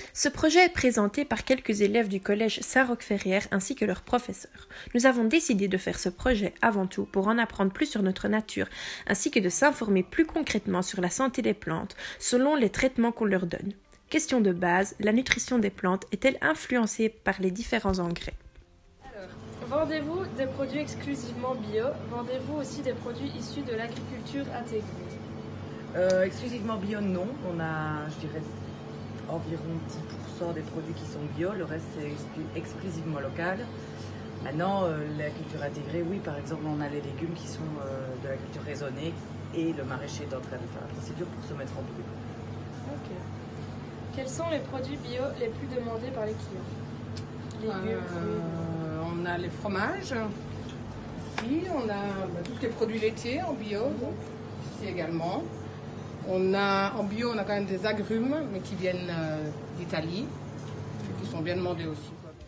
Ce projet est présenté par quelques élèves du collège Saint-Roch-Ferrières ainsi que leurs professeurs. Nous avons décidé de faire ce projet avant tout pour en apprendre plus sur notre nature ainsi que de s'informer plus concrètement sur la santé des plantes selon les traitements qu'on leur donne. Question de base, la nutrition des plantes est-elle influencée par les différents engrais ? Vendez-vous des produits exclusivement bio? Vendez-vous aussi des produits issus de l'agriculture intégrée? Exclusivement bio, non. On a, je dirais, environ 10% des produits qui sont bio. Le reste, c'est exclusivement local. Maintenant, la culture intégrée, oui, par exemple, on a les légumes qui sont de la culture raisonnée et le maraîcher est en train de faire la procédure pour se mettre en bio. Ok. Quels sont les produits bio les plus demandés par les clients? Légumes, fruits. On a les fromages, ici, on a tous les produits laitiers en bio, ici également. En bio, on a quand même des agrumes, mais qui viennent d'Italie, qui sont bien demandés aussi.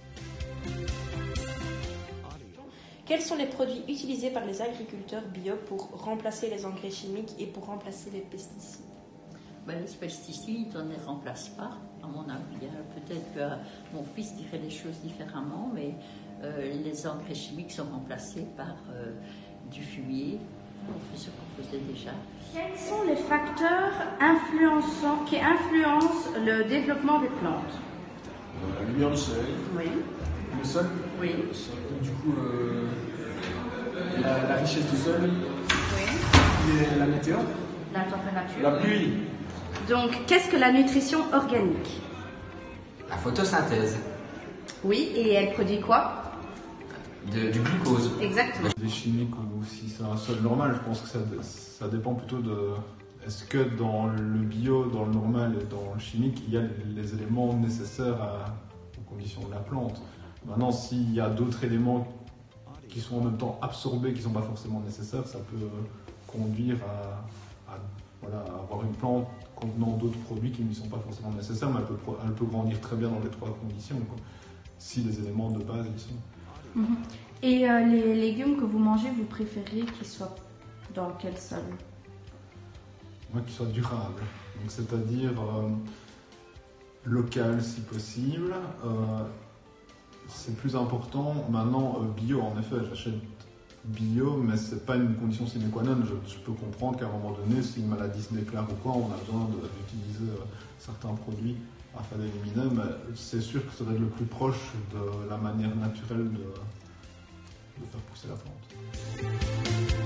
Quels sont les produits utilisés par les agriculteurs bio pour remplacer les engrais chimiques et pour remplacer les pesticides? Les pesticides, on ne les remplace pas, à mon avis. Peut-être que mon fils dirait les choses différemment, mais les engrais chimiques sont remplacés par du fumier. On fait ce qu'on faisait déjà. Quels sont les facteurs qui influencent le développement des plantes? La lumière du soleil. Oui. Le sol. Oui. Du coup, la richesse du sol. Oui. Et la météo. La température. La pluie. Donc, qu'est-ce que la nutrition organique? La photosynthèse. Oui, et elle produit quoi? Du glucose. Exactement. Des chimiques ou si c'est un sol normal, je pense que ça dépend plutôt de... Est-ce que dans le bio, dans le normal et dans le chimique, il y a les éléments nécessaires aux conditions de la plante? Maintenant, s'il y a d'autres éléments qui sont en même temps absorbés, qui ne sont pas forcément nécessaires, ça peut conduire à avoir une plante contenant d'autres produits qui ne sont pas forcément nécessaires, mais elle peut grandir très bien dans les trois conditions, quoi, si les éléments de base y sont. Et les légumes que vous mangez, vous préférez qu'ils soient dans quel sol? Moi, qu'ils soient durables, donc c'est-à-dire local si possible. C'est plus important. Maintenant, bio, en effet, j'achète bio, mais c'est pas une condition sine qua non. Je peux comprendre qu'à un moment donné, si une maladie se déclare ou quoi, on a besoin d'utiliser certains produits afin d'éliminer, mais c'est sûr que ça doit être le plus proche de la manière naturelle de faire pousser la plante.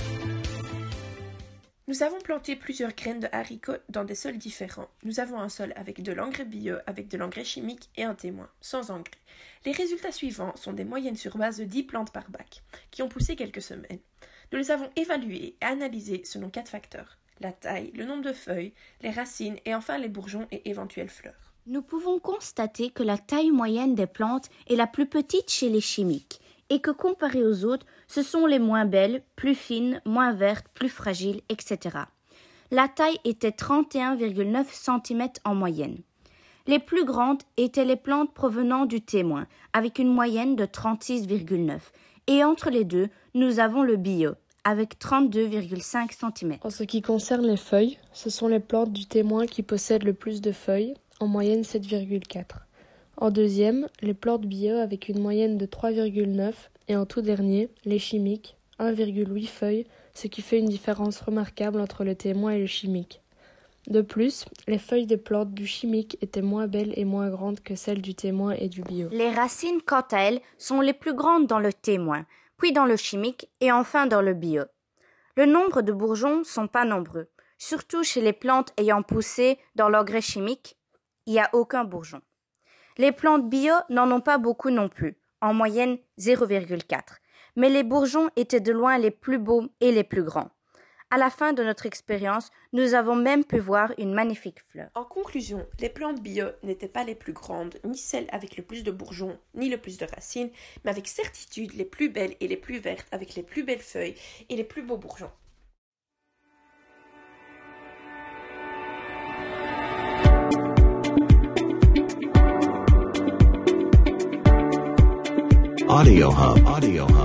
Nous avons planté plusieurs graines de haricots dans des sols différents. Nous avons un sol avec de l'engrais bio, avec de l'engrais chimique et un témoin, sans engrais. Les résultats suivants sont des moyennes sur base de 10 plantes par bac, qui ont poussé quelques semaines. Nous les avons évaluées et analysées selon 4 facteurs: la taille, le nombre de feuilles, les racines et enfin les bourgeons et éventuelles fleurs. Nous pouvons constater que la taille moyenne des plantes est la plus petite chez les chimiques et que comparée aux autres, ce sont les moins belles, plus fines, moins vertes, plus fragiles, etc. La taille était 31,9 cm en moyenne. Les plus grandes étaient les plantes provenant du témoin, avec une moyenne de 36,9. Et entre les deux, nous avons le bio, avec 32,5 cm. En ce qui concerne les feuilles, ce sont les plantes du témoin qui possèdent le plus de feuilles, en moyenne 7,4. En deuxième, les plantes bio avec une moyenne de 3,9 et en tout dernier, les chimiques, 1,8 feuilles, ce qui fait une différence remarquable entre le témoin et le chimique. De plus, les feuilles des plantes du chimique étaient moins belles et moins grandes que celles du témoin et du bio. Les racines, quant à elles, sont les plus grandes dans le témoin, puis dans le chimique et enfin dans le bio. Le nombre de bourgeons sont pas nombreux, surtout chez les plantes ayant poussé dans l'engrais chimique, il n'y a aucun bourgeon. Les plantes bio n'en ont pas beaucoup non plus, en moyenne 0,4, mais les bourgeons étaient de loin les plus beaux et les plus grands. À la fin de notre expérience, nous avons même pu voir une magnifique fleur. En conclusion, les plantes bio n'étaient pas les plus grandes, ni celles avec le plus de bourgeons, ni le plus de racines, mais avec certitude les plus belles et les plus vertes, avec les plus belles feuilles et les plus beaux bourgeons. Audio Hub.